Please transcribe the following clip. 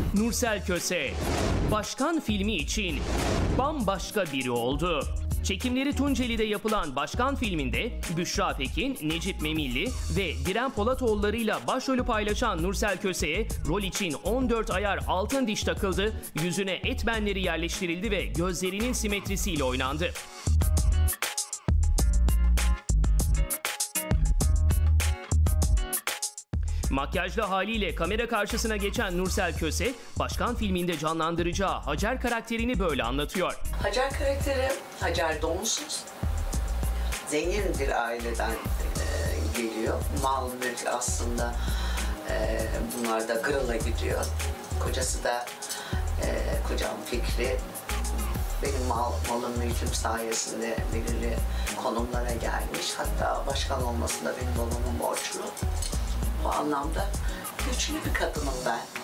Nursel Köse, Başkan filmi için bambaşka biri oldu. Çekimleri Tunceli'de yapılan Başkan filminde Büşra Pekin, Necip Memilli ve Diren Polatoğulları'yla başrolü paylaşan Nursel Köse'ye rol için 14 ayar altın diş takıldı, yüzüne et benleri yerleştirildi ve gözlerinin simetrisiyle oynandı. Makyajlı haliyle kamera karşısına geçen Nursel Köse, Başkan filminde canlandıracağı Hacer karakterini böyle anlatıyor. Hacer karakteri, Hacer donsuz, zengin bir aileden geliyor. Mal mülk aslında bunlar da Kırıl'a gidiyor. Kocası da, kocam Fikri, benim malım mülküm sayesinde belirli konumlara gelmiş. Hatta başkan olmasında benim babamın borçlu. Bu anlamda güçlü bir kadınım ben.